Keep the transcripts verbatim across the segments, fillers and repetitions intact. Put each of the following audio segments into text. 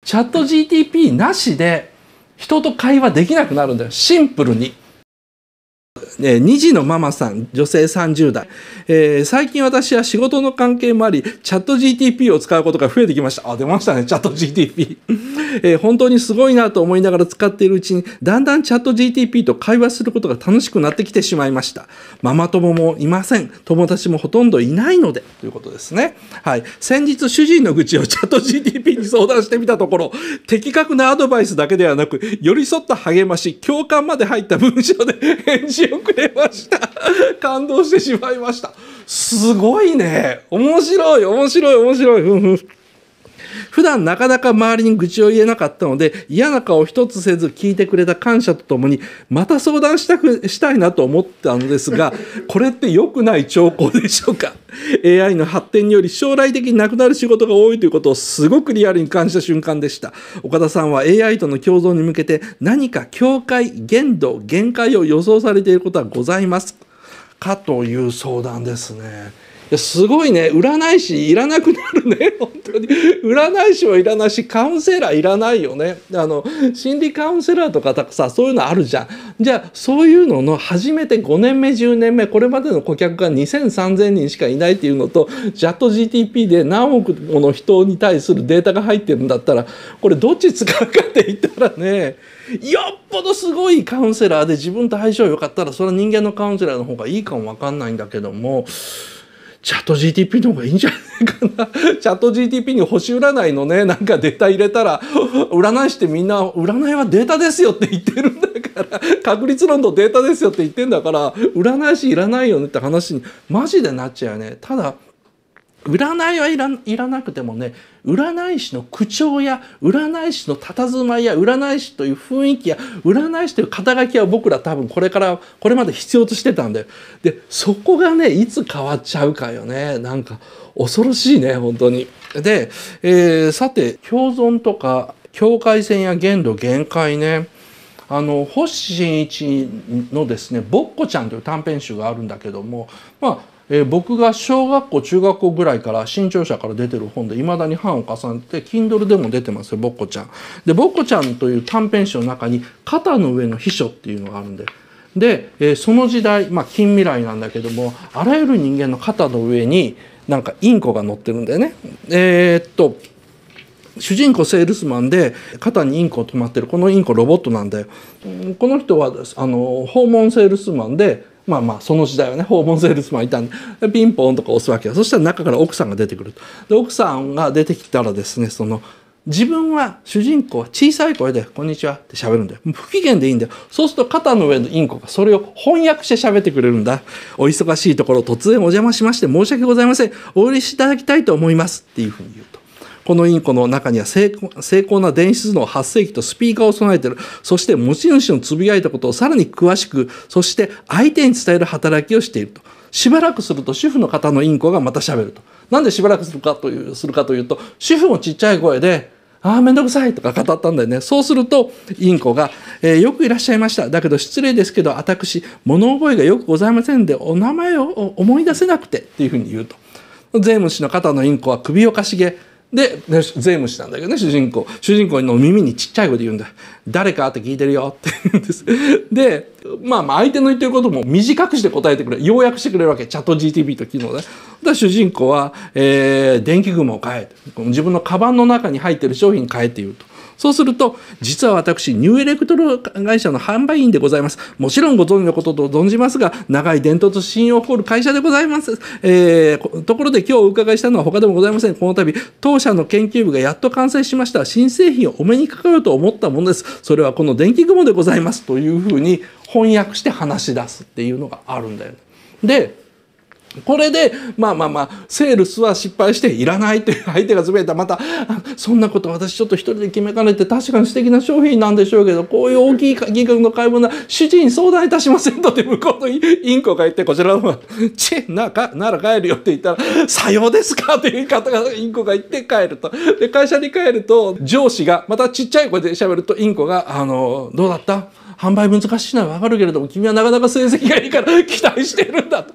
チャット ジーティーピー なしで人と会話できなくなるんだよ。シンプルに。に児のママさん、女性さんじゅう代、えー、最近私は仕事の関係もあり、チャット ジーティーピー を使うことが増えてきました。あ、出ましたね、チャット ジーティーピー。えー、本当にすごいなと思いながら使っているうちに、だんだんチャット ジーティーピー と会話することが楽しくなってきてしまいました。ママ友もいません。友達もほとんどいないので、ということですね。はい。先日、主人の愚痴をチャット ジーティーピー に相談してみたところ、的確なアドバイスだけではなく、寄り添った励まし、共感まで入った文章で返事をくれました。感動してしまいました。すごいね。面白い、面白い、面白い。ふんふん。普段なかなか周りに愚痴を言えなかったので、嫌な顔一つせず聞いてくれた感謝とともに、また相談したくしたいなと思ったのですが、これって良くない兆候でしょうか。エーアイ の発展により将来的になくなる仕事が多いということをすごくリアルに感じた瞬間でした。岡田さんは エーアイ との共存に向けて何か境界、限度、限界を予想されていることはございますかという相談ですね。いやすごいね。占い師いらなくなるね。本当に占い師はいらないし、カウンセラーいらないよね。あの心理カウンセラーとかさ、そういうのあるじゃん。じゃあそういうのの初めてごねんめじゅうねんめ、これまでの顧客がにせんさんぜんにんしかいないっていうのと、チャット ジーティーピー で何億もの人に対するデータが入ってるんだったら、これどっち使うかって言ったらね、よっぽどすごいカウンセラーで自分と相性良かったら、それは人間のカウンセラーの方がいいかもわかんないんだけども、チャット ジーティーピー の方がいいんじゃないかな。チャット ジーティーピー に星占いのね、なんかデータ入れたら、占い師ってみんな、占いはデータですよって言ってるんだから、確率論のデータですよって言ってんだから、占い師いらないよねって話にマジでなっちゃうよね。ただ、占いはいら、いらなくてもね、占い師の口調や占い師の佇まいや占い師という雰囲気や占い師という肩書きは僕ら多分これからこれまで必要としてたんだよ。でそこがねいつ変わっちゃうかよね。なんか恐ろしいね本当に。で、えー、さて共存とか境界線や限度限界ね。あの星新一のですね「ぼっこちゃん」という短編集があるんだけども、まあえー、僕が小学校中学校ぐらいから新潮社から出てる本でいまだに版を重ねて Kindle でも出てますよぼっこちゃん。でぼっこちゃんという短編集の中に「肩の上の秘書」っていうのがあるんで。で、えー、その時代、まあ、近未来なんだけどもあらゆる人間の肩の上になんかインコが乗ってるんだよね。えー、っと主人公セールスマンで肩にインコ止まってるこのインコロボットなんだよ。この人はあの訪問セールスマンでまあまあその時代はね訪問セールスマンいたんでピンポンとか押すわけよ。そしたら中から奥さんが出てくると。で奥さんが出てきたらですねその自分は主人公は小さい声で「こんにちは」って喋るんだよ。不機嫌でいいんだよ。そうすると肩の上のインコがそれを翻訳して喋ってくれるんだ。お忙しいところ突然お邪魔しまして申し訳ございません。お許しいただきたいと思いますっていうふうに言うと。このインコの中には精巧な電子頭脳発生器とスピーカーを備えている。そして持ち主のつぶやいたことをさらに詳しく、そして相手に伝える働きをしていると。しばらくすると主婦の方のインコがまた喋ると。なんでしばらくするかという、するかというと、主婦もちっちゃい声で、ああ、めんどくさいとか語ったんだよね。そうすると、インコが、えー、よくいらっしゃいました。だけど失礼ですけど、私、物覚えがよくございませんで、お名前を思い出せなくて、っていうふうに言うと。税務士の方のインコは首をかしげ、で、税務士なんだけどね、主人公。主人公の耳にちっちゃい声で言うんだ。誰かって聞いてるよって言うんです。で、まあまあ相手の言ってることも短くして答えてくれ、要約してくれるわけ。チャット ジーティーピー と機能で。で、主人公は、えー、電気雲を買え。自分のカバンの中に入ってる商品買えって言うと。そうすると、実は私、ニューエレクトロ会社の販売員でございます。もちろんご存知のことと存じますが、長い伝統と信用を誇る会社でございます。えー、ところで今日お伺いしたのは他でもございません。この度、当社の研究部がやっと完成しました新製品をお目にかかろうと思ったものです。それはこの電気雲でございます。というふうに翻訳して話し出すっていうのがあるんだよね。で、これでまあまあまあセールスは失敗していらないという相手がつぶやいたらまたそんなこと私ちょっと一人で決めかねて確かに素敵な商品なんでしょうけどこういう大きい金額の買い物は主人に相談いたしませんとって向こうのインコが言ってこちらの方が「チェなかなら帰るよ」って言ったら「さようですか」という方がインコが言って帰ると。で会社に帰ると上司がまたちっちゃい声で喋るとインコが「あのどうだった？販売難しいのは分かるけれども君はなかなか成績がいいから期待してるんだ」と。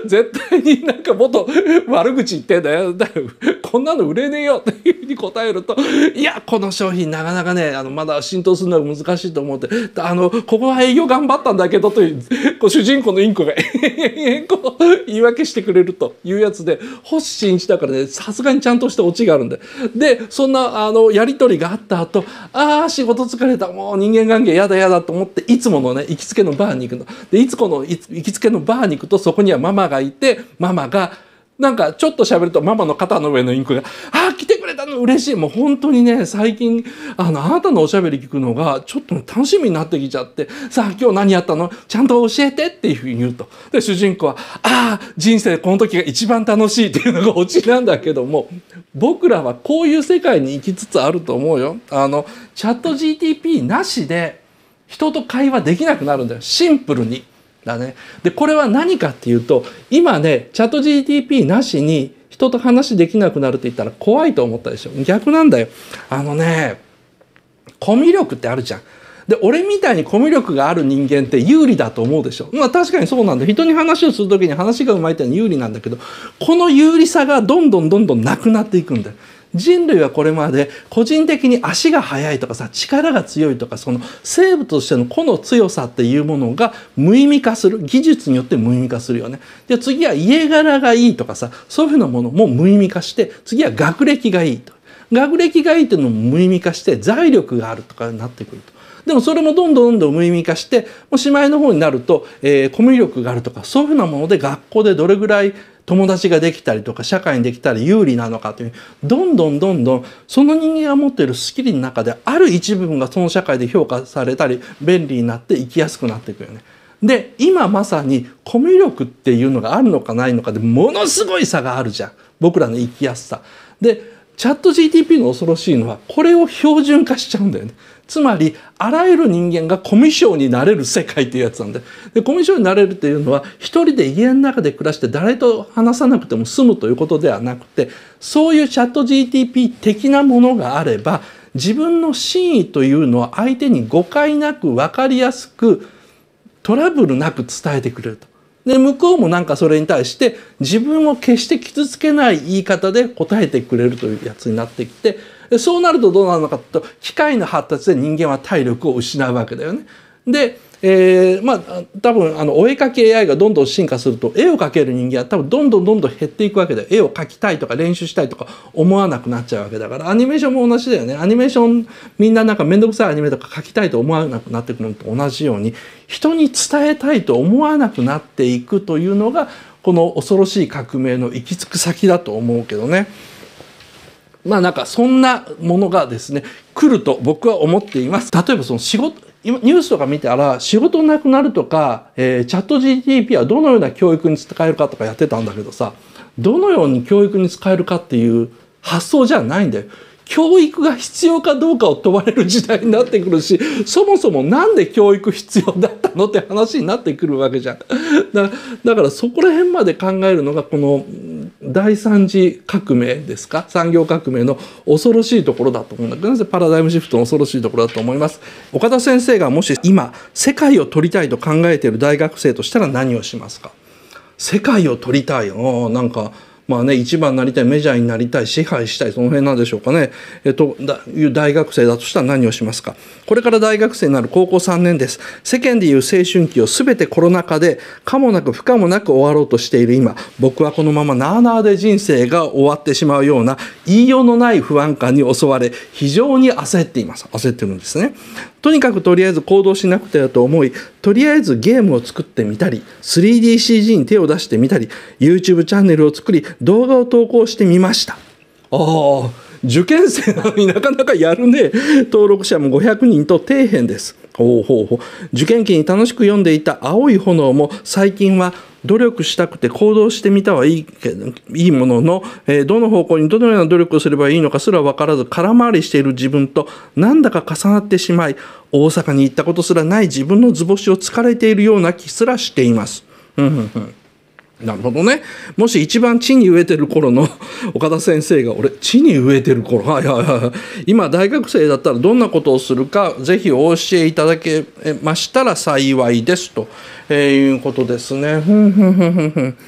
絶対になんかもっと悪口言ってんだよ。だからこんなの売れねえよっていうふうに答えると、いや、この商品なかなかね、あの、まだ浸透するのが難しいと思って、あの、ここは営業頑張ったんだけどという、こう主人公のインコが延々こう言い訳してくれるというやつで、星新一だからね、さすがにちゃんとしたオチがあるんで。で、そんな、あの、やりとりがあった後、ああ、仕事疲れた、もう人間関係やだやだと思って、いつものね、行きつけのバーに行くの。で、いつこの行きつけのバーに行くと、そこにはママがいて、ママが、なんかちょっと喋るとママの肩の上のインコが「ああ来てくれたの嬉しい」もう本当にね最近あのあなたのおしゃべり聞くのがちょっと楽しみになってきちゃって「さあ今日何やったのちゃんと教えて」っていうふうに言うとで主人公は「ああ人生この時が一番楽しい」っていうのがオチなんだけども僕らはこういう世界に生きつつあると思うよ。あのチャット ジーティーピー なしで人と会話できなくなるんだよシンプルに。だね、でこれは何かっていうと今ねチャット ジーティーピー なしに人と話できなくなるって言ったら怖いと思ったでしょ。逆なんだよ。あのねコミュ力ってあるじゃん。で俺みたいにコミュ力がある人間って有利だと思うでしょ。まあ確かにそうなんだ。人に話をする時に話がうまいってのは有利なんだけどこの有利さがどんどんどんどんなくなっていくんだよ。人類はこれまで個人的に足が速いとかさ力が強いとかその生物としての個の強さっていうものが無意味化する技術によって無意味化するよね。で次は家柄がいいとかさそういうふうなものも無意味化して次は学歴がいいと学歴がいいっていうのも無意味化して財力があるとかになってくると。でもそれもどんどんどんどん無意味化してもうしまいの方になると、えー、コミュ力があるとかそういうふうなもので学校でどれぐらい友達ができたりとか社会にできたり有利なのかというどんどんどんどんその人間が持っているスキルの中である一部分がその社会で評価されたり便利になって生きやすくなっていくよね。で今まさにコミュ力っていうのがあるのかないのかでものすごい差があるじゃん僕らの生きやすさ。でチャット ジーティーピー の恐ろしいのはこれを標準化しちゃうんだよね。つまりあらゆる人間がコミュ障になれる世界っていうやつなんででコミュ障になれるっていうのは一人で家の中で暮らして誰と話さなくても済むということではなくてそういうチャット ジーティーピー 的なものがあれば自分の真意というのは相手に誤解なく分かりやすくトラブルなく伝えてくれると。で向こうもなんかそれに対して自分を決して傷つけない言い方で答えてくれるというやつになってきてそうなるとどうなるのかというと機械の発達で人間は体力を失うわけだよね。で、えー、まあ多分あのお絵描き エーアイ がどんどん進化すると絵を描ける人間は多分どんどんどんどん減っていくわけだよ。絵を描きたいとか練習したいとか思わなくなっちゃうわけだからアニメーションも同じだよね。アニメーションみんななんか面倒くさいアニメとか描きたいと思わなくなってくるのと同じように人に伝えたいと思わなくなっていくというのがこの恐ろしい革命の行き着く先だと思うけどね。まあなんかそんなものがですね来ると僕は思っています。例えばその仕事今ニュースとか見たら仕事なくなるとか、えー、チャット ジーティーピー はどのような教育に使えるかとかやってたんだけどさどのように教育に使えるかっていう発想じゃないんだよ。教育が必要かどうかを問われる時代になってくるしそもそもなんで教育必要だったのって話になってくるわけじゃん。だ, だからそこら辺まで考えるのがこの第三次革命ですか産業革命の恐ろしいところだと思うんだけどなぜパラダイムシフトの恐ろしいところだと思います。岡田先生がもし今世界を取りたいと考えている大学生としたら何をしますか。世界を取りたいあなんかまあね、一番になりたいメジャーになりたい支配したいその辺なんでしょうかね、えっと、だいう大学生だとしたら何をしますか。これから大学生になる高校さんねんです。世間でいう青春期を全てコロナ禍で可もなく不可もなく終わろうとしている今僕はこのままなあなあで人生が終わってしまうような言いようのない不安感に襲われ非常に焦っています。焦ってるんですね。とにかくとりあえず行動しなくてはと思いとりあえずゲームを作ってみたり スリーディーシージー に手を出してみたり YouTube チャンネルを作り動画を投稿してみました。ああ受験生なのになかなかやるね。登録者もごひゃくにんと底辺です。ほうほうほう。受験期に楽しく読んでいた青い炎も最近は努力したくて行動してみたはいいけどいいものの、えー、どの方向にどのような努力をすればいいのかすら分からず空回りしている自分となんだか重なってしまい大阪に行ったことすらない自分の図星を疲れているような気すらしています。うんうんうんなるほどね。もし一番地に植えてる頃の岡田先生が俺地に植えてる頃はいはいはい今大学生だったらどんなことをするかぜひお教えいただけましたら幸いですと、えー、いうことですね。ふんふんふんふんふん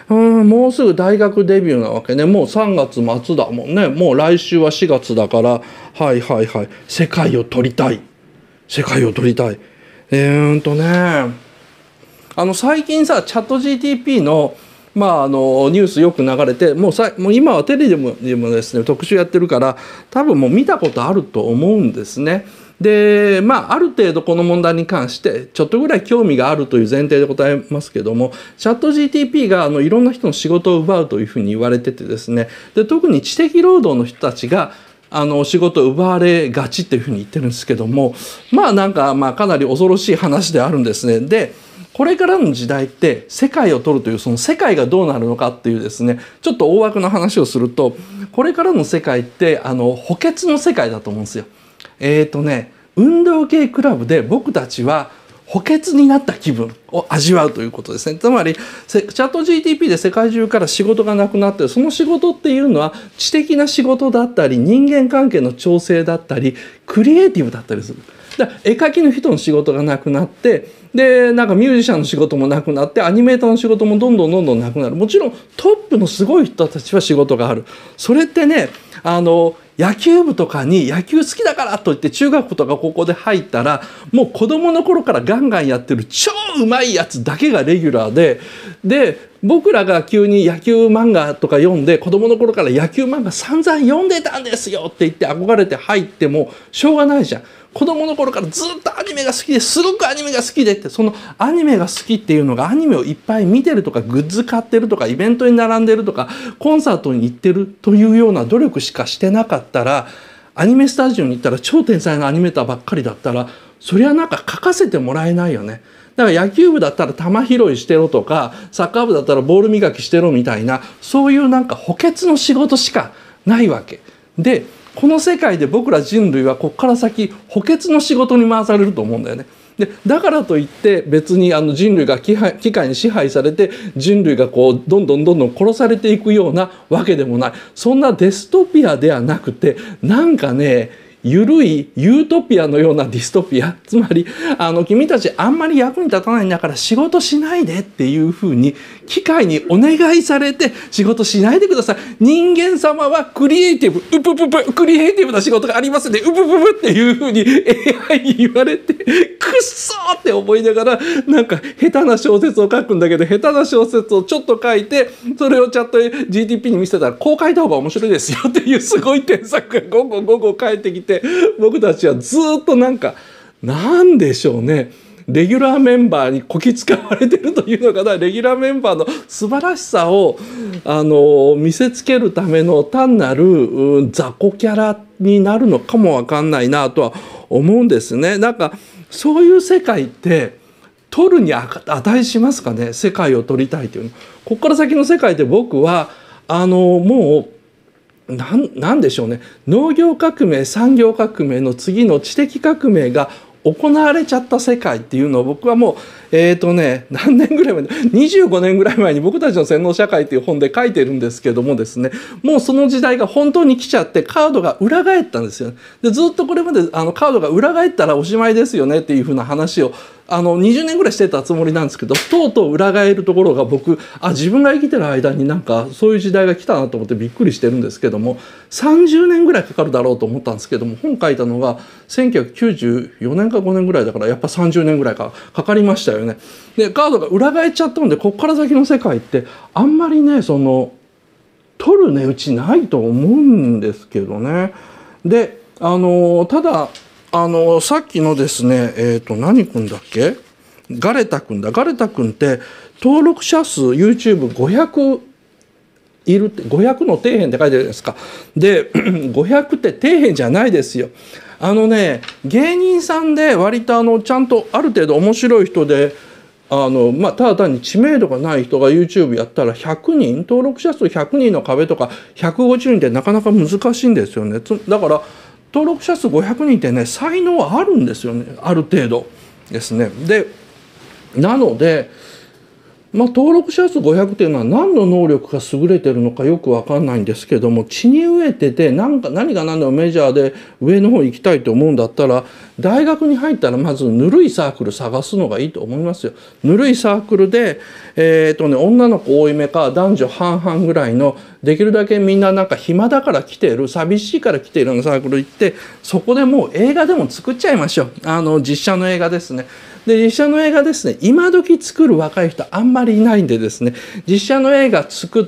うんもうすぐ大学デビューなわけね。もうさんがつまつだもんね。もう来週はしがつだから、はいはいはい、世界を取りたい世界を取りたいえーんとねあの最近さチャット ジーティーピー のまあ、あのニュースよく流れてもうさもう今はテレビでも、でもですね特集やってるから多分もう見たことあると思うんですね。でまあある程度この問題に関してちょっとぐらい興味があるという前提で答えますけども、チャット ジーティーピー があのいろんな人の仕事を奪うというふうに言われててですね、で特に知的労働の人たちがあの仕事を奪われがちっていうふうに言ってるんですけども、まあなんかまあかなり恐ろしい話であるんですね。でこれからの時代って世界を取るというその世界がどうなるのかっていうですねちょっと大枠の話をすると、これからの世界ってあの補欠の世界だと思うんですよ。えーとね運動系クラブで僕たちは補欠になった気分を味わうということですね。つまりチャット ジーティーピー で世界中から仕事がなくなって、その仕事っていうのは知的な仕事だったり人間関係の調整だったりクリエイティブだったりする。だから絵描きの人の仕事がなくなって、でなんかミュージシャンの仕事もなくなって、アニメーターの仕事もどんどんどんどんなくなる。もちろんトップのすごい人たちは仕事がある。それってねあの野球部とかに野球好きだからといって中学とか高校で入ったら、もう子供の頃からガンガンやってる超うまいやつだけがレギュラーで、で僕らが急に野球漫画とか読んで子供の頃から野球漫画散々読んでたんですよって言って憧れて入ってもしょうがないじゃん。子供の頃からずっとアニメが好きですごくアニメが好きでって、そのアニメが好きっていうのがアニメをいっぱい見てるとかグッズ買ってるとかイベントに並んでるとかコンサートに行ってるというような努力しかしてなかったら、アニメスタジオに行ったら超天才のアニメーターばっかりだったらそりゃなんか書かせてもらえないよね。だから野球部だったら球拾いしてろとかサッカー部だったらボール磨きしてろみたいな、そういうなんか補欠の仕事しかないわけで、この世界で僕ら人類はここから先補欠の仕事に回されると思うんだよね。でだからといって別にあの人類が機械、機械に支配されて人類がこうどんどんどんどん殺されていくようなわけでもない。そんなデストピアではなくて、なんかねゆるいユートピアのようなディストピア、つまりあの君たちあんまり役に立たないんだから仕事しないでっていうふうに機械にお願いされて仕事しないでください。人間様はクリエイティブ、うぷぷぷクリエイティブな仕事がありますね、うぷぷぷっていうふうに エーアイ に言われてくっそーって思いながらなんか下手な小説を書くんだけど、下手な小説をちょっと書いてそれをチャット ジーティーピー に見せたらこう書いた方が面白いですよっていうすごい添削がゴンゴンゴンゴン返ってきて、僕たちはずっとなんかなんでしょうね、レギュラーメンバーにこき使われてるというのかな、レギュラーメンバーの素晴らしさをあの見せつけるための単なる雑魚キャラになるのかもわかんないなとは思うんですね。なんかそういう世界って取るに値しますかね。世界を取りたいというの。ここから先の世界で僕はあのもうなん、なんでしょうね、農業革命産業革命の次の知的革命が行われちゃった世界っていうのを僕はもうえーとね何年ぐらい前にじゅうごねんぐらい前に僕たちの洗脳社会っていう本で書いてるんですけどもですね、もうその時代が本当に来ちゃってカードが裏返ったんですよ。でずっとこれまであのカードが裏返ったらおしまいですよねっていうふうな話をあのにじゅうねんぐらいしてたつもりなんですけど、とうとう裏返るところが僕あ自分が生きてる間になんかそういう時代が来たなと思ってびっくりしてるんですけども、さんじゅうねんぐらいかかるだろうと思ったんですけども、本書いたのがせんきゅうひゃくきゅうじゅうよねんかごねんぐらいだからやっぱさんじゅうねんぐらいかかかりましたよね。でカードが裏返っちゃったのでここから先の世界ってあんまりねその取る値打ちないと思うんですけどね。であのただあのさっきのですねえっと何君だっけ、ガレタ君だ。ガレタ君って登録者数 ユーチューブごひゃくいるってごひゃくの底辺って書いてあるじゃないですか。でごひゃくって底辺じゃないですよ。あのね芸人さんで割とあのちゃんとある程度面白い人であの、まあ、ただ単に知名度がない人が ユーチューブ やったらひゃくにん登録者数ひゃくにんの壁とかひゃくごじゅうにんってなかなか難しいんですよね。だから登録者数ごひゃくにんってね才能はあるんですよね、ある程度ですね。でなのでまあ、登録者数ごひゃくっていうのは何の能力が優れてるのかよく分かんないんですけども、血に飢えてて何か何が何でもメジャーで上の方行きたいと思うんだったら、大学に入ったらまずぬるいサークル探すのがいいと思いますよ。ぬるいサークルで、えーとね、女の子多いめか男女半々ぐらいの、できるだけみんななんか暇だから来ている、寂しいから来ているようなサークル行って、そこでもう映画でも作っちゃいましょう。あの実写の映画ですね。で実写の映画ですね、今時作る若い人あんまりいないんでですね、実写の映画作って、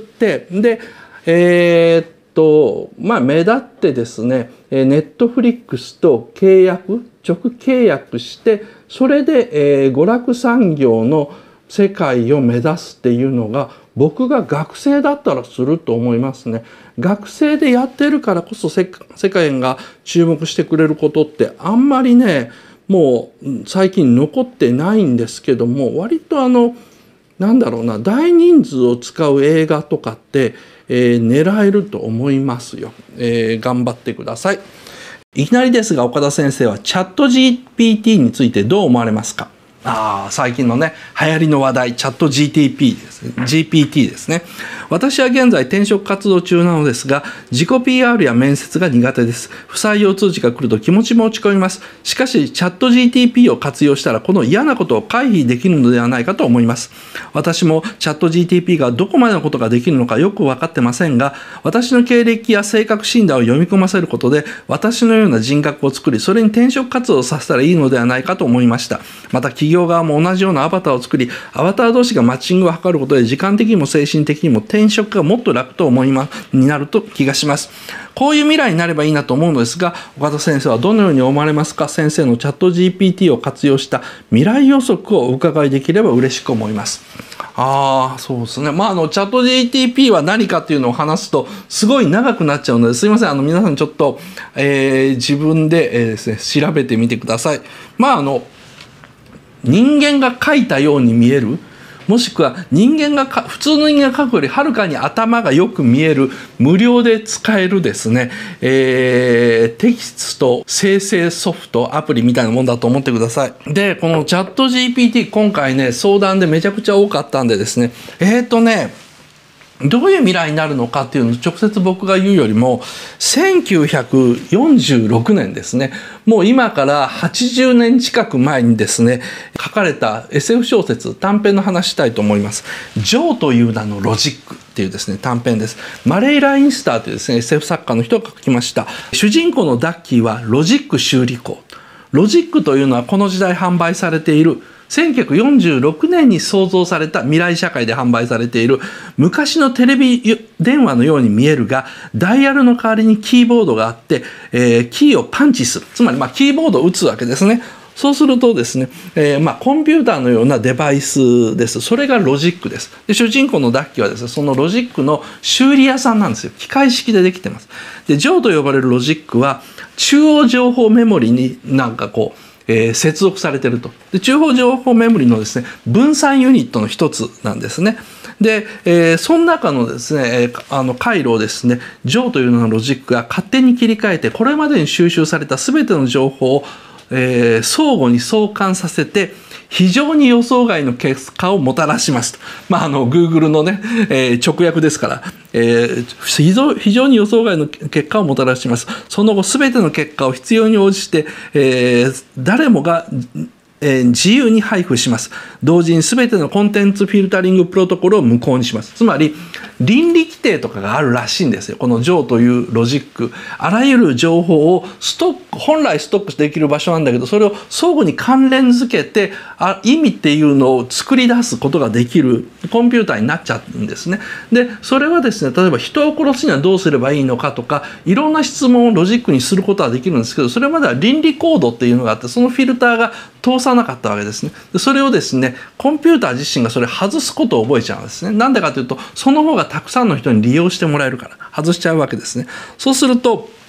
でえー、っとまあ目立ってですね、ネットフリックスと契約直契約して、それで、えー、娯楽産業の世界を目指すっていうのが、僕が学生だったらすると思いますね。学生でやってるからこそ世界が注目してくれることってあんまりね、もう最近残ってないんですけども、割とあのなんだろうな、大人数を使う映画とかって、えー、狙えると思いますよ、えー、頑張ってください。いきなりですが、岡田先生はチャット ジーピーティー についてどう思われますか？ああ、最近のね、流行りの話題、チャット ジーティーピー ですね。ジーピーティー ですね。私は現在転職活動中なのですが、自己 ピーアール や面接が苦手です。不採用通知が来ると気持ちも落ち込みます。しかし、チャット ジーティーピー を活用したら、この嫌なことを回避できるのではないかと思います。私もチャット ジーティーピー がどこまでのことができるのかよく分かってませんが、私の経歴や性格診断を読み込ませることで、私のような人格を作り、それに転職活動をさせたらいいのではないかと思いました。また、企業側も同じようなアバターを作り、アバター同士がマッチングを図ることで、時間的にも精神的にも転職がもっと楽と思いまになると気がします。こういう未来になればいいなと思うのですが、岡田先生はどのように思われますか？先生のチャット ジーピーティー を活用した未来予測をお伺いできれば嬉しく思います。ああ、そうですね。まあ、あの、チャット ジーティーピー は何かっていうのを話すと、すごい長くなっちゃうので、すいません。あの、皆さんちょっと、えー、自分で、えーですね、調べてみてください。まあ、あの、人間が書いたように見える、もしくは人間がか普通の人間が書くよりはるかに頭がよく見える無料で使えるですね、えー、テキスト生成ソフトアプリみたいなもんだと思ってください。でこのチャット ジーピーティー 今回ね相談でめちゃくちゃ多かったんでですね、えーとねどういう未来になるのかっていうのを直接僕が言うよりもせんきゅうひゃくよんじゅうろくねんですね、もう今からはちじゅうねん近く前にですね書かれた エスエフ 小説短編の話したいと思います。ジョーという名のロジックっていうですね短編です。マレイ・ラインスターというですね エスエフ 作家の人が書きました。主人公のダッキーはロジック修理工。ロジックというのはこの時代販売されているせんきゅうひゃくよんじゅうろくねんに創造された未来社会で販売されている昔のテレビ電話のように見えるがダイヤルの代わりにキーボードがあって、えー、キーをパンチする、つまりまあキーボードを打つわけですね。そうするとですね、えー、まあコンピューターのようなデバイスです。それがロジックです。で主人公のダッキーはですねそのロジックの修理屋さんなんですよ。機械式でできてます。でジョーと呼ばれるロジックは中央情報メモリになんかこうえー、接続されていると。で中央情報メモリのですね分散ユニットの一つなんですね。で、えー、その中のですねあの回路をですねジョーというようなロジックが勝手に切り替えてこれまでに収集された全ての情報を、えー、相互に相関させて非常に予想外の結果をもたらしますと。まあ、あの Google のね、えー、直訳ですから、えー、非常、非常に予想外の結果をもたらします。その後全ての結果を必要に応じて、えー、誰もがえー、自由に配布します。同時に全てのコンテンツフィルタリングプロトコルを無効にします。つまり倫理規定とかがあるらしいんですよ。このジョーというロジック、あらゆる情報をストック本来ストックできる場所なんだけどそれを相互に関連づけてあ意味っていうのを作り出すことができるコンピューターになっちゃうんですね。でそれはですね例えば人を殺すにはどうすればいいのかとかいろんな質問をロジックにすることはできるんですけどそれまでは倫理コードっていうのがあってそのフィルターが通さなかったわけですね。でそれをですねコンピューター自身がそれを外すことを覚えちゃうんですね。なんでかというとその方がたくさんの人に利用してもらえるから外しちゃうわけですね。そうすると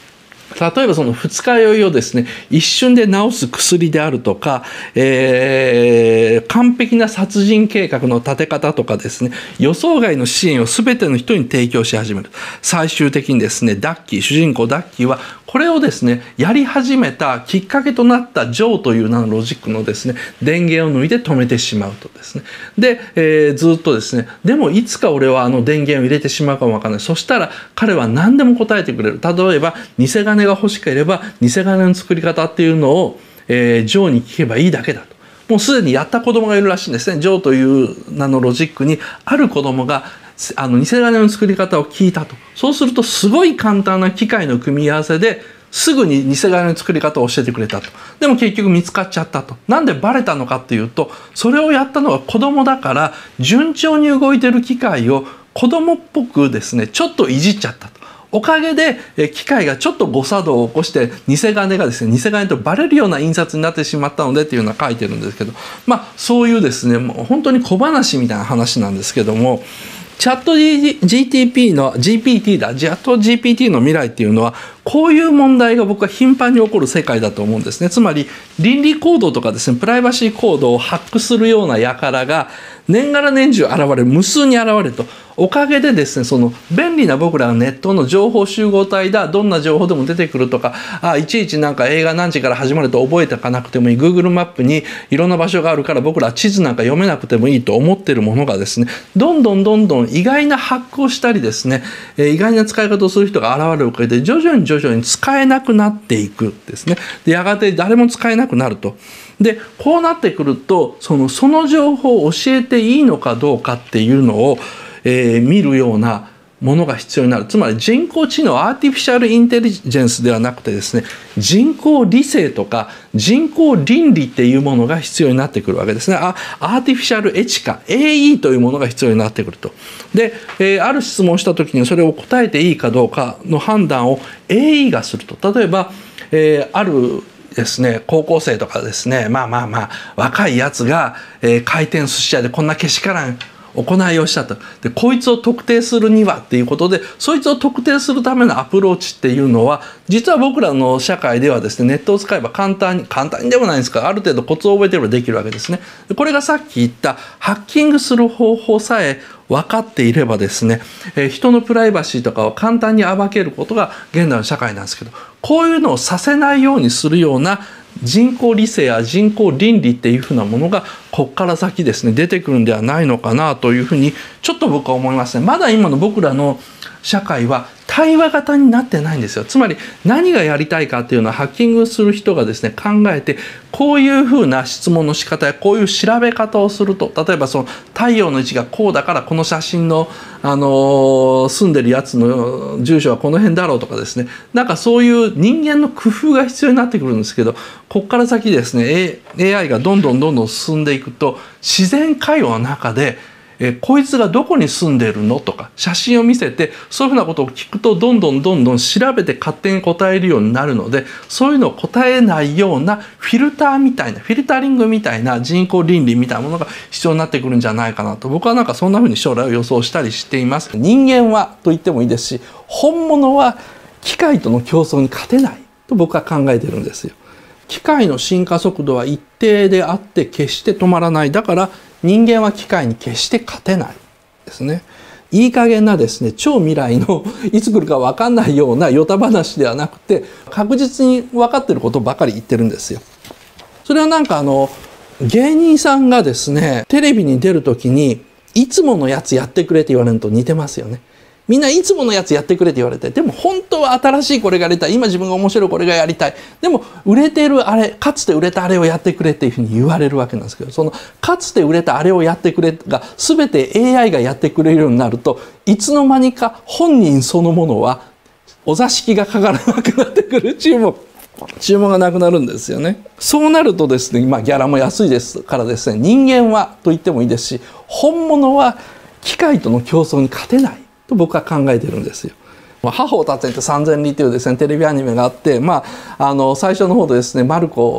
例えばその二日酔いをですね一瞬で治す薬であるとか、えー、完璧な殺人計画の立て方とかですね予想外の支援を全ての人に提供し始める。最終的にですねダッキー主人公ダッキーはこれをですねやり始めたきっかけとなったジョーという名のロジックのですね電源を抜いて止めてしまうとですねで、えー、ずっとですねでもいつか俺はあの電源を入れてしまうかもわからない。そしたら彼は何でも答えてくれる。例えば偽金が欲しければ偽金の作り方っていうのを、えー、ジョーに聞けばいいだけだと。もうすでにやった子供がいるらしいんですね。ジョーという名のロジックにある子供があの偽金の作り方を聞いたと。そうするとすごい簡単な機械の組み合わせですぐに偽金の作り方を教えてくれたと。でも結局見つかっちゃったと。なんでバレたのかっていうとそれをやったのは子供だから順調に動いてる機械を子供っぽくですねちょっといじっちゃったと。おかげで機械がちょっと誤作動を起こして偽金がですね偽金とバレるような印刷になってしまったのでっていうのは書いてるんですけど、まあそういうですねもう本当に小話みたいな話なんですけども、チャット ジーティーピー の ジーピーティー だチャット ジーピーティー の未来っていうのはこういう問題が僕は頻繁に起こる世界だと思うんですね。つまり倫理コードとかですねプライバシーコードをハックするような輩が年がら年中現れる無数に現れると。おかげでですねその便利な僕らがネットの情報集合体だどんな情報でも出てくるとかあいちいちなんか映画何時から始まると覚えておかなくてもいい Google マップにいろんな場所があるから僕ら地図なんか読めなくてもいいと思ってるものがですねどんどんどんどん意外なハックをしたりですね、えー、意外な使い方をする人が現れるおかげで徐々に徐々に使えなくなっていくですね。でやがて誰も使えなくなると。でこうなってくるとそのその情報を教えていいのかどうかっていうのをえー、見るようなものが必要になる。つまり人工知能アーティフィシャルインテリジェンスではなくてですね人工理性とか人工倫理っていうものが必要になってくるわけですね。あアーティフィシャルエチカ エーイー というものが必要になってくると。で、えー、ある質問をした時にそれを答えていいかどうかの判断を エーイー がすると。例えば、えー、あるですね高校生とかですねまあまあまあ若いやつが、えー、回転寿司屋でこんなけしからん行いをしたと。でこいつを特定するにはっていうことでそいつを特定するためのアプローチっていうのは実は僕らの社会ではですねネットを使えば簡単に簡単にでもないんですがある程度コツを覚えてればできるわけですね。これがさっき言ったハッキングする方法さえ分かっていればですね、えー、人のプライバシーとかを簡単に暴けることが現代の社会なんですけどこういうのをさせないようにするような人工理性や人工倫理っていうふうなものがこっから先ですね出てくるんではないのかなというふうにちょっと僕は思いますね。まだ今の僕らの社会は対話型になってないんですよ。つまり何がやりたいかっていうのはハッキングする人がですね考えてこういうふうな質問の仕方やこういう調べ方をすると例えばその太陽の位置がこうだからこの写真の、あのー、住んでるやつの住所はこの辺だろうとかですねなんかそういう人間の工夫が必要になってくるんですけどこっから先ですね エーアイ がどんどんどんどん進んでいくと自然会話の中でえこいつがどこに住んでるのとか写真を見せてそういうふうなことを聞くとどんどんどんどん調べて勝手に答えるようになるのでそういうのを答えないようなフィルターみたいなフィルタリングみたいな人工倫理みたいなものが必要になってくるんじゃないかなと僕はなんかそんなふうに将来を予想したりしています。人間はと言ってもいいですし本物は機械との競争に勝てないと僕は考えてるんですよ。機械の進化速度は一定であって決して止まらない。だから人間は機械に決して勝てないですね。いい加減なですね超未来のいつ来るか分かんないようなヨタ話ではなくて確実に分かってることばかり言ってるんですよ。それはなんかあの芸人さんがですねテレビに出る時にいつものやつやってくれって言われると似てますよね。みんないつものやつやってくれって言われてでも本当は新しいこれがやりたい今自分が面白いこれがやりたいでも売れてるあれかつて売れたあれをやってくれっていうふうに言われるわけなんですけどそのかつて売れたあれをやってくれが全て エーアイ がやってくれるようになるといつの間にか本人そのものはお座敷がかからなくなってくる注文注文がなくなるんですよね。そうなるとですね、まあ、ギャラも安いですからですね人間はと言ってもいいですし本物は機械との競争に勝てないと僕は考えてるんですよ。母を訪ねて三千里というですねテレビアニメがあって、まあ、あの最初の方でですねマルコ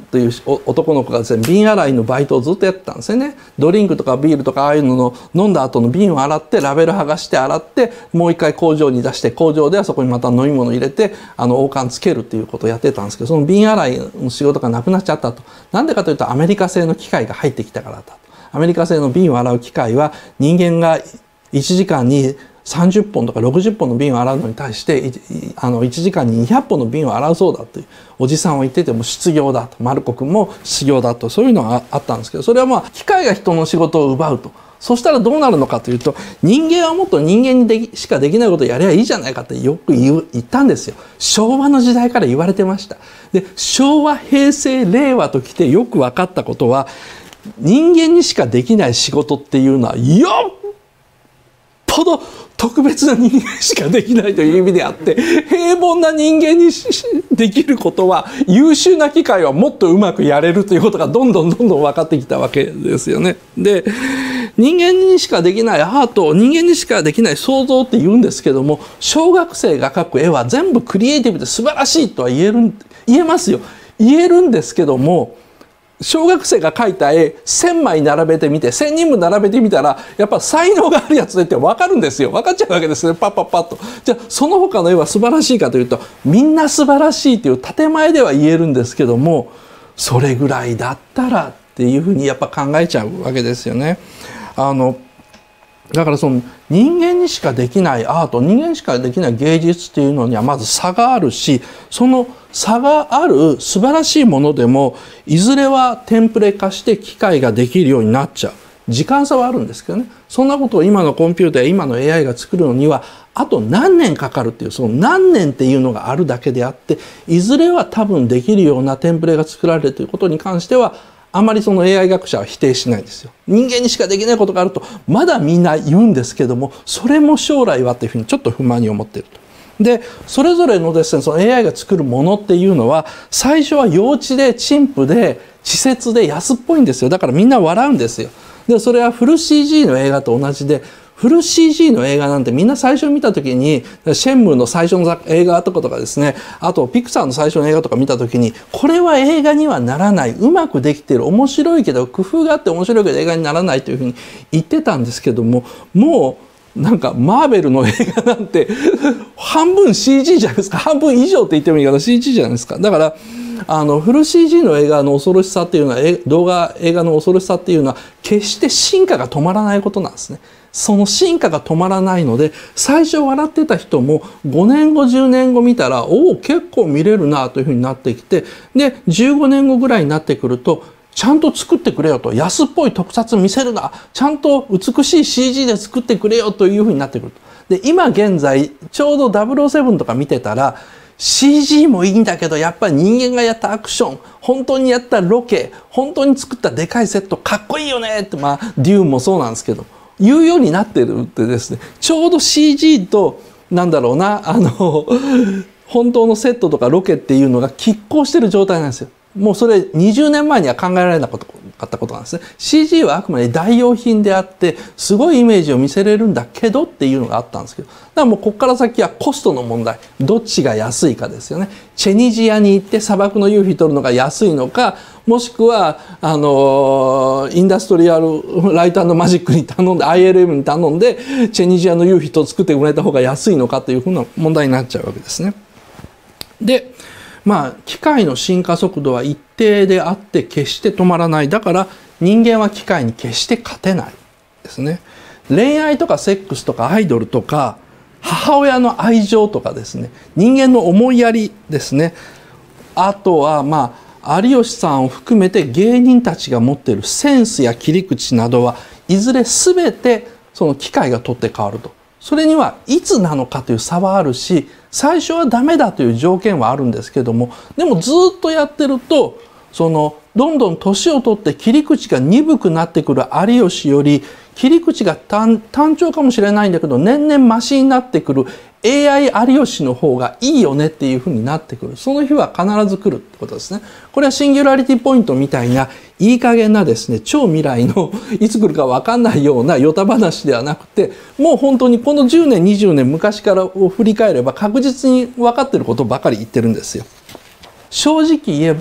という男の子がですね、瓶洗いのバイトをずっとやってたんですよね。ドリンクとかビールとかああいうのの飲んだ後の瓶を洗ってラベル剥がして洗ってもう一回工場に出して工場ではそこにまた飲み物入れてあの王冠つけるっていうことをやってたんですけど、その瓶洗いの仕事がなくなっちゃったと。なんでかというとアメリカ製の機械が入ってきたからだと。アメリカ製の瓶を洗う機械は人間がいちじかんにさんじゅっぽんとかろくじゅっぽんの瓶を洗うのに対してあのいちじかんににひゃっぽんの瓶を洗うそうだというおじさんは言ってても失業だと、マルコ君も失業だと、そういうのがあったんですけど、それはまあ機械が人の仕事を奪うと。そしたらどうなるのかというと、人間はもっと人間にできしかできないことをやればいいじゃないかってよく言う言ったんですよ。昭和の時代から言われてました。で昭和平成令和ときてよく分かったことは、人間にしかできない仕事っていうのはよっぽど特別な人間しかできないという意味であって、平凡な人間にできることは優秀な機械はもっとうまくやれるということがどんどんどんどん分かってきたわけですよね。で人間にしかできないアート、人間にしかできない創造って言うんですけども、小学生が描く絵は全部クリエイティブで素晴らしいとは言える言えますよ。言えるんですけども、小学生が描いた絵せんまい並べてみてせんにんぶん並べてみたらやっぱ才能があるやつでって分かるんですよ。分かっちゃうわけですね、パッパッパッと。じゃあその他の絵は素晴らしいかというと、みんな素晴らしいという建前では言えるんですけども、それぐらいだったらっていうふうにやっぱ考えちゃうわけですよね。あのだからその人間にしかできないアート、人間にしかできない芸術っていうのにはまず差があるし、その差がある素晴らしいものでもいずれはテンプレ化して機械ができるようになっちゃう。時間差はあるんですけどね。そんなことを今のコンピューターや今の エーアイ が作るのにはあと何年かかるっていう、その何年っていうのがあるだけであって、いずれは多分できるようなテンプレが作られるということに関してはあまりその エーアイ 学者は否定しないんですよ。人間にしかできないことがあるとまだみんな言うんですけども、それも将来はっていうふうにちょっと不満に思っていると。でそれぞれのですね、その エーアイ が作るものっていうのは最初は幼稚で陳腐で稚拙で安っぽいんですよ。だからみんな笑うんですよ。でそれはフル シージー の映画と同じで、フル シージー の映画なんてみんな最初見た時にシェンムーの最初の映画とかとかですね、あとピクサーの最初の映画とか見た時に、これは映画にはならない、うまくできてる、面白いけど工夫があって面白いけど映画にならないというふうに言ってたんですけども、もうなんかマーベルの映画なんて半分 シージー じゃないですか。半分以上って言ってもいいから シージー じゃないですか。だからあのフル シージー の映画の恐ろしさっていうのは、動画映画の恐ろしさっていうのは決して進化が止まらないことなんですね。その進化が止まらないので、最初笑ってた人もごねんごじゅうねんご見たらおお結構見れるなというふうになってきて、でじゅうごねんごぐらいになってくるとちゃんと作ってくれよと、安っぽい特撮見せるな、ちゃんと美しい シージー で作ってくれよというふうになってくると。で今現在ちょうどダブルオーセブンとか見てたら シージー もいいんだけど、やっぱり人間がやったアクション、本当にやったロケ、本当に作ったでかいセットかっこいいよねって、まあデューンもそうなんですけど言うようになってるってですね、ちょうど シージー となんだろうな、あの本当のセットとかロケっていうのが拮抗してる状態なんですよ。もうそれにじゅうねんまえには考えられなかったことなんですね。シージー はあくまで代用品であってすごいイメージを見せれるんだけどっていうのがあったんですけど、だからもうここから先はコストの問題、どっちが安いかですよね。チェニジアに行って砂漠の夕日撮るのが安いのか、もしくはあのインダストリアルライト&マジックに頼んで アイエルエム に頼んでチェニジアの夕日と作ってくれた方が安いのかというふうな問題になっちゃうわけですね。でまあ機械の進化速度は一定であって決して止まらない。だから人間は機械に決して勝てないですね。恋愛とかセックスとかアイドルとか母親の愛情とかですね、人間の思いやりですね、あとはまあ有吉さんを含めて芸人たちが持っているセンスや切り口などはいずれ全てその機械が取って変わると。それにはいつなのかという差はあるし、最初はダメだという条件はあるんですけども、でもずっとやってるとそのどんどん年を取って切り口が鈍くなってくる有吉より、切り口が 単, 単調かもしれないんだけど年々マシになってくる エーアイ 有吉の方がいいよねっていうふうになってくる。その日は必ず来るってことですね。これはシンギュラリティポイントみたいないい加減なですね、超未来のいつ来るか分かんないようなヨタ話ではなくて、もう本当にこのじゅうねんにじゅうねん昔からを振り返れば確実に分かっていることばかり言ってるんですよ。正直言えば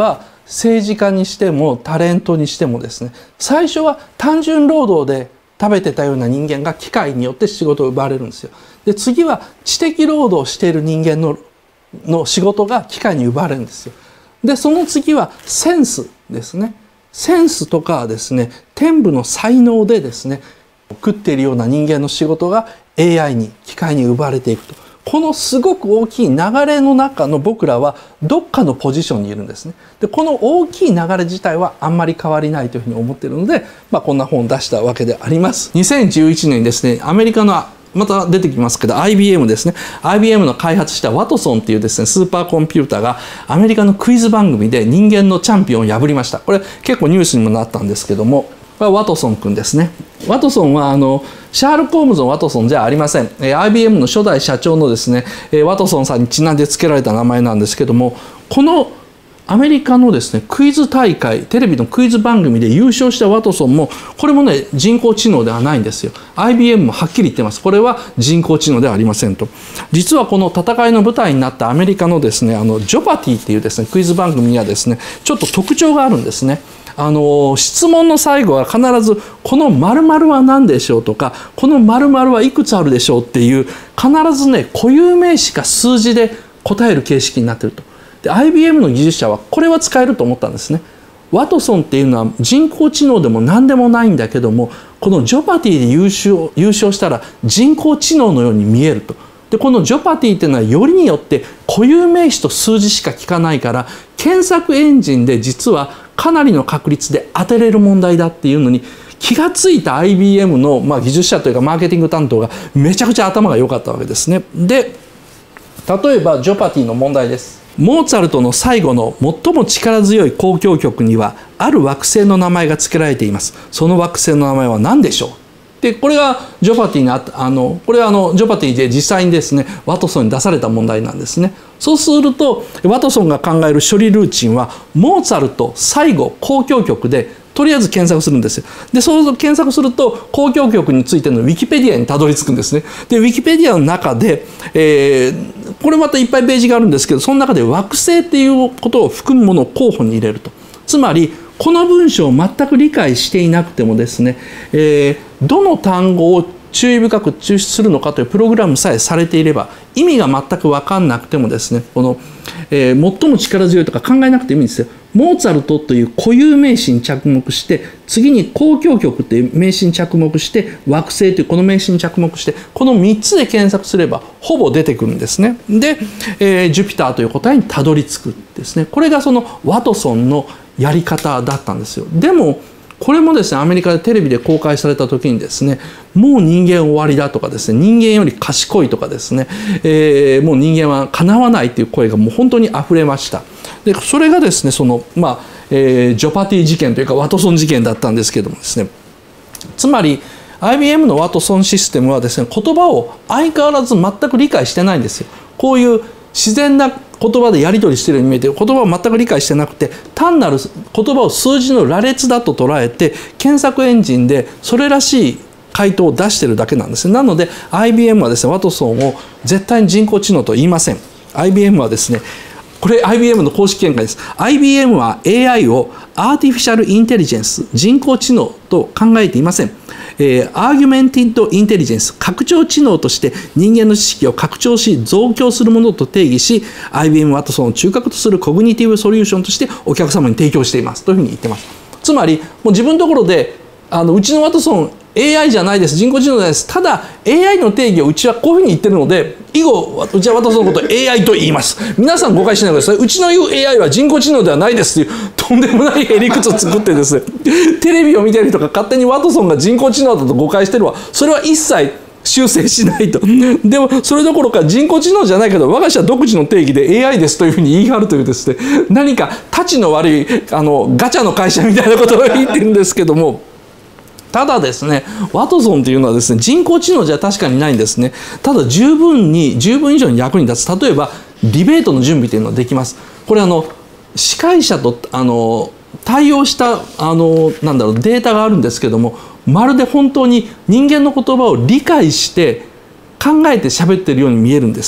政治家にしてもタレントにしてもですね、最初は単純労働で食べてたような人間が機械によって仕事を奪われるんですよ。で次は知的労働をしている人間のの仕事が機械に奪われるんですよ。でその次はセンスですね。センスとかですね、天賦の才能でですね食っているような人間の仕事が エーアイ に機械に奪われていくと、このすごく大きい流れの中の僕らはどっかのポジションにいるんですね。でこの大きい流れ自体はあんまり変わりないというふうに思っているので、まあ、こんな本を出したわけであります。にせんじゅういちねんにですね、アメリカのまた出てきますけど アイビーエム ですね。 アイビーエム の開発したワトソンっていうですねスーパーコンピューターがアメリカのクイズ番組で人間のチャンピオンを破りました。これ結構ニュースにもなったんですけども、これはワトソン君ですね。ワトソンはあのシャーロック・ホームズのワトソンじゃありません。えー、アイビーエム の初代社長のですね、えー、ワトソンさんにちなんで付けられた名前なんですけども、このアメリカのですねクイズ大会、テレビのクイズ番組で優勝したワトソンも、これもね人工知能ではないんですよ。 アイビーエム もはっきり言ってます。これは人工知能ではありませんと。実はこの戦いの舞台になったアメリカのですねあのジョパティっていうですねクイズ番組にはですねちょっと特徴があるんですね。あの質問の最後は必ずこの〇〇は何でしょうとか、この〇〇はいくつあるでしょうっていう、必ずね固有名詞か数字で答える形式になっていると。で アイビーエム の技術者はこれは使えると思ったんですね。ワトソンっていうのは人工知能でも何でもないんだけども、このジョパティで優勝優勝したら人工知能のように見えると。でこのジョパティっていうのはよりによって固有名詞と数字しか聞かないから、検索エンジンで実はかなりの確率で当てれる問題だっていうのに気がついた アイビーエム の、まあ、技術者というかマーケティング担当がめちゃくちゃ頭が良かったわけですね。で例えばジョパティの問題です。モーツァルトの最後の最も力強い交響曲にはある惑星の名前が付けられています。その惑星の名前は何でしょう。でこれがジョパティにあったあのこれはあのジョパティで実際にですねワトソンに出された問題なんですね。そうするとワトソンが考える処理ルーチンはモーツァルト最後交響曲でとりあえず検索するんですよ。でそう検索すると交響曲についてのウィキペディアにたどり着くんですね。でウィキペディアの中で、えー、これまたいっぱいページがあるんですけど、その中で惑星っていうことを含むものを候補に入れると。つまりこの文章を全く理解していなくてもですね、えー、どの単語を注意深く抽出するのかというプログラムさえされていれば、意味が全く分かんなくてもですね、この、えー、最も力強いとか考えなくてもいいんですよ。モーツァルトという固有名詞に着目して、次に交響曲という名詞に着目して、惑星というこの名詞に着目して、このみっつで検索すればほぼ出てくるんですね。で、えー、ジュピターという答えにたどり着くですね。これがそのワトソンのやり方だったんですよ。でもこれもですねアメリカでテレビで公開された時にですね、もう人間終わりだとかですね、人間より賢いとかですね、えー、もう人間はかなわないという声がもう本当にあふれました。でそれがですねそのまあ、えー、ジョパティ事件というかワトソン事件だったんですけどもですね、つまり アイビーエム のワトソンシステムはですね言葉を相変わらず全く理解してないんですよ。こういう自然な言葉でやり取りしているように見えて、言葉を全く理解してなくて、単なる言葉を数字の羅列だと捉えて検索エンジンでそれらしい回答を出しているだけなんですね。なので アイビーエム はですねワトソンを絶対に人工知能と言いません。 アイビーエム はですね、これ アイビーエム の公式見解です。 アイビーエム は エーアイ をアーティフィシャルインテリジェンス、人工知能と考えていません。えー、アーギュメンティッドインテリジェンス、拡張知能として人間の知識を拡張し増強するものと定義し、 アイビーエム ワトソンを中核とするコグニティブソリューションとしてお客様に提供していますというふうに言ってます。つまりもう自分のところであのうちのワトソン エーアイ じゃないです、人工知能じゃないです、ただ エーアイ の定義をうちはこういうふうに言ってるので以後うちはワトソンのことを エーアイ と言います、皆さん誤解しないでください、うちの言う エーアイ は人工知能ではないですというとんでもないへりくつを作ってですねテレビを見てる人が勝手にワトソンが人工知能だと誤解してるわ、それは一切修正しないと。でもそれどころか人工知能じゃないけど我が社独自の定義で エーアイ ですというふうに言い張るというですね、何かたちの悪いあのガチャの会社みたいなことを言ってるんですけども、ただですねワトソンというのはですね人工知能じゃ確かにないんですね。ただ十分に十分以上に役に立つ。例えばディベートの準備というのができます。これあの司会者とあの対応したあのなんだろうデータがあるんですけども、まるで本当に人間の言葉を理解して考えて喋ってるように見えるんですね。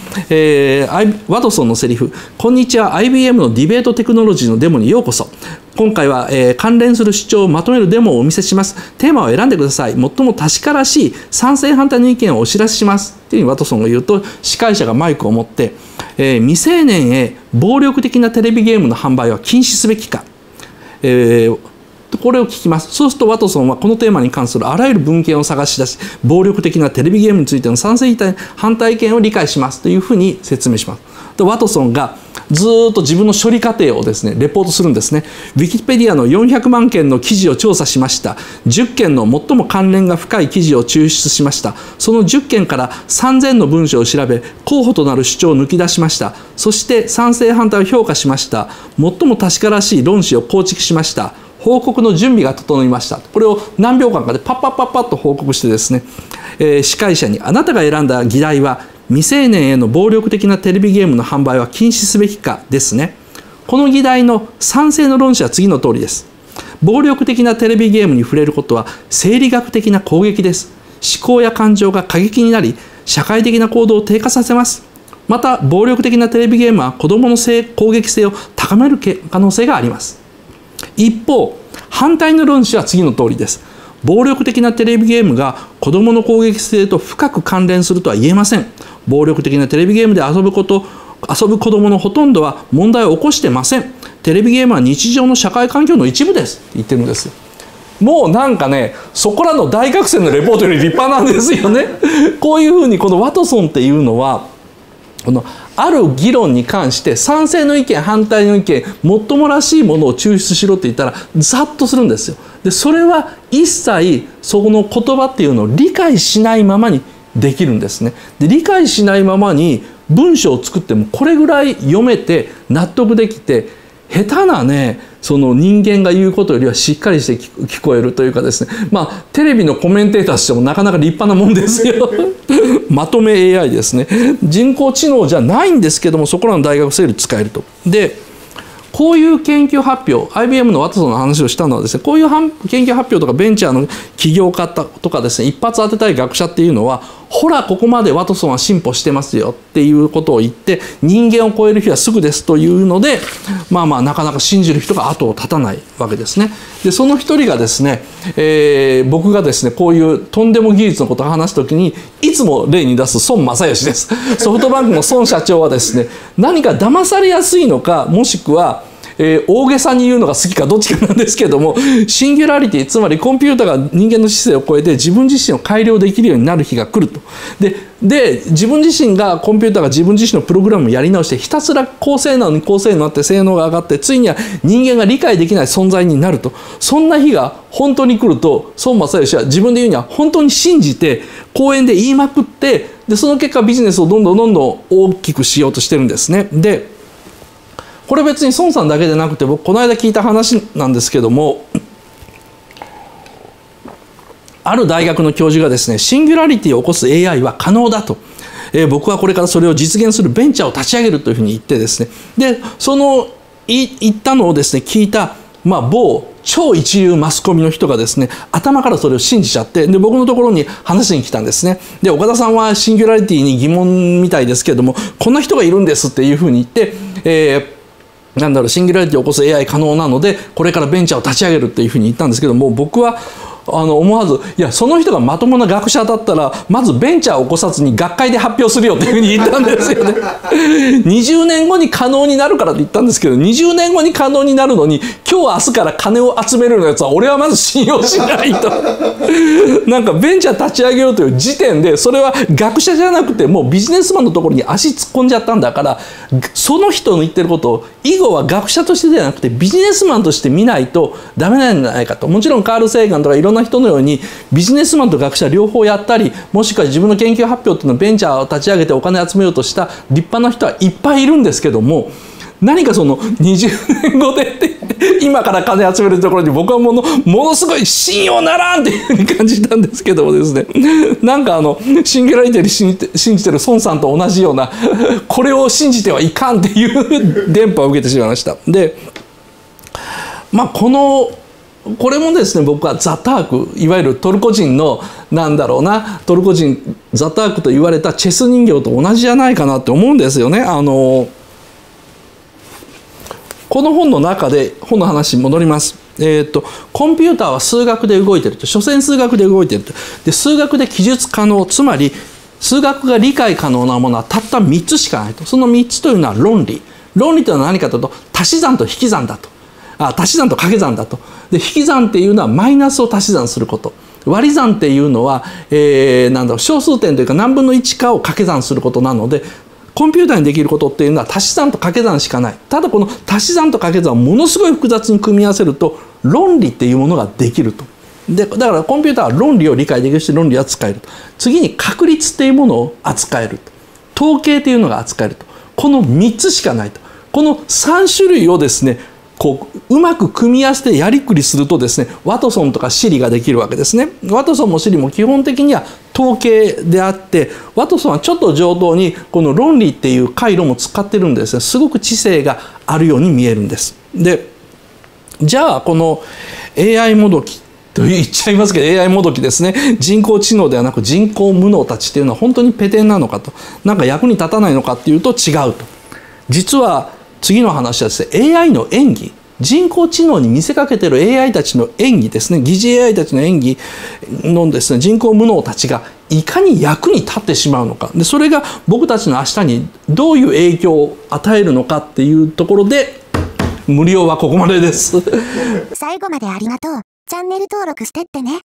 えー、ワトソンのセリフ、こんにちは、アイビーエム のディベートテクノロジーのデモにようこそ。今回は、えー、関連する主張をまとめるデモをお見せします。テーマを選んでください。最も確からしい賛成反対の意見をお知らせします。というふうにワトソンが言うと、司会者がマイクを持って、えー、未成年へ暴力的なテレビゲームの販売は禁止すべきか。えーこれを聞きます。そうするとワトソンはこのテーマに関するあらゆる文献を探し出し、暴力的なテレビゲームについての賛成意見、反対意見を理解しますというふうに説明します。でワトソンがずっと自分の処理過程をですねレポートするんですね。ウィキペディアのよんひゃくまんけんの記事を調査しました。じゅっけんの最も関連が深い記事を抽出しました。そのじゅっけんからさんぜんの文章を調べ、候補となる主張を抜き出しました。そして賛成反対を評価しました。最も確からしい論旨を構築しました。報告の準備が整いました。これを何秒間かでパッパッパッパッと報告してですね、えー、司会者にあなたが選んだ議題は未成年への暴力的なテレビゲームの販売は禁止すべきかですね。この議題の賛成の論旨は次の通りです。暴力的なテレビゲームに触れることは生理学的な攻撃です。思考や感情が過激になり、社会的な行動を低下させます。また暴力的なテレビゲームは子どもの攻撃性を高める可能性があります。一方、反対の論旨は次の通りです。暴力的なテレビゲームが子どもの攻撃性と深く関連するとは言えません。暴力的なテレビゲームで遊ぶこと、遊ぶ子どものほとんどは問題を起こしてません。テレビゲームは日常の社会環境の一部ですって言ってるんですよ。もうなんかね、そこらの大学生のレポートより立派なんですよね。こういうふうにこのワトソンっていうのは、このある議論に関して賛成の意見反対の意見もっともらしいものを抽出しろって言ったらざっとするんですよ。でそれは一切そこの言葉っていうのを理解しないままにできるんですね。で理解しないままに文章を作ってもこれぐらい読めて納得できて、下手なねその人間が言うことよりはしっかりして聞こえるというかですね、まあテレビのコメンテーターとしてもなかなか立派なもんですよ。まとめ エーアイ ですね。人工知能じゃないんですけども、そこらの大学生より使えると。でこういう研究発表、 アイビーエム のワトソンの話をしたのはですね、こういう研究発表とかベンチャーの起業家とかですね、一発当てたい学者っていうのは、ほらここまでワトソンは進歩してますよっていうことを言って、人間を超える日はすぐですというので、まあまあなかなか信じる人が後を絶たないわけですね。でその一人がですね、えー、僕がですねこういうとんでも技術のことを話すときにいつも例に出す孫正義です。ソフトバンクの孫社長はですね、何か騙されやすいのか、もしくはえー、大げさに言うのが好きかどっちかなんですけども、シンギュラリティ、つまりコンピューターが人間の知性を超えて自分自身を改良できるようになる日が来ると。でで自分自身がコンピューターが自分自身のプログラムをやり直してひたすら高性能に高性能になって性能が上がって、ついには人間が理解できない存在になると。そんな日が本当に来ると、孫正義は自分で言うには本当に信じて講演で言いまくって、でその結果ビジネスをどんどんどんどん大きくしようとしてるんですね。でこれ別に孫さんだけでなくて、僕この間聞いた話なんですけども、ある大学の教授がですね、シンギュラリティを起こす エーアイ は可能だと、えー、僕はこれからそれを実現するベンチャーを立ち上げるというふうに言ってですね、でその言ったのをですね聞いた、まあ、某超一流マスコミの人がですね頭からそれを信じちゃって、で僕のところに話しに来たんですね。で岡田さんはシンギュラリティに疑問みたいですけれども、こんな人がいるんですっていうふうに言って、えーなんだろうシンギュラリティを起こす エーアイ 可能なのでこれからベンチャーを立ち上げるっていうふうに言ったんですけども、僕はあの思わず、いやその人がまともな学者だったらまずベンチャーを起こさずに学会で発表するよっていうふうに言ったんですよね。にじゅうねんごに可能になるからって言ったんですけど、にじゅうねんごに可能になるのに今日明日から金を集めるようなやつは俺はまず信用しないと。なんかベンチャー立ち上げようという時点でそれは学者じゃなくてもうビジネスマンのところに足突っ込んじゃったんだから、その人の言ってることを以後は学者としてではなくてビジネスマンとして見ないとダメなんじゃないかと。もちろんカール・セーガンとかいろんな人のようにビジネスマンと学者両方やったり、もしくは自分の研究発表っていうのをベンチャーを立ち上げてお金集めようとした立派な人はいっぱいいるんですけども、何かそのにじゅうねんごでって今から金集めるところに僕はものものすごい信用ならんっていうふうに感じたんですけどもですね、なんかあのシンギュラリティに信じて信じてる孫さんと同じようなこれを信じてはいかんっていう電波を受けてしまいました。でまあこのこれもですね僕はザ・ターク、いわゆるトルコ人のなんだろうなトルコ人ザ・タークと言われたチェス人形と同じじゃないかなって思うんですよね。あのこの本の中で本の話に戻ります。えーと、コンピューターは数学で動いてると、所詮数学で動いてると。で、数学で記述可能、つまり数学が理解可能なものはたったみっつしかないと。そのみっつというのは論理。論理というのは何かというと、足し算と引き算だと。あ、足し算と掛け算だと。で、引き算っていうのはマイナスを足し算すること。割り算っていうのは、えー、なんだろう、小数点というか何分のいちかを掛け算することなので、コンピューターにできることっていうのは足し算と掛け算しかない。ただこの足し算と掛け算をものすごい複雑に組み合わせると論理っていうものができると。でだからコンピューターは論理を理解できるし論理を扱えると。次に確率っていうものを扱えると。統計っていうのが扱えると。このみっつしかないと。このさん種類をですねこううまく組み合わせてやりくりするとですねワトソンとかシリができるわけですね。ワトソンもシリも基本的には統計であってワトソンはちょっと上等にこの論理っていう回路も使ってるんですね。すごく知性があるように見えるんです。でじゃあこの エーアイ もどきと言っちゃいますけど エーアイ もどきですね人工知能ではなく人工無能たちっていうのは本当にペテンなのかとなんか役に立たないのかっていうと違うと。実は次の話はですね エーアイ の演技人工知能に見せかけてる エーアイ たちの演技ですね疑似 エーアイ たちの演技のですね人工無能たちがいかに役に立ってしまうのかでそれが僕たちの明日にどういう影響を与えるのかっていうところで無料はここまでです最後までありがとう。チャンネル登録してってね。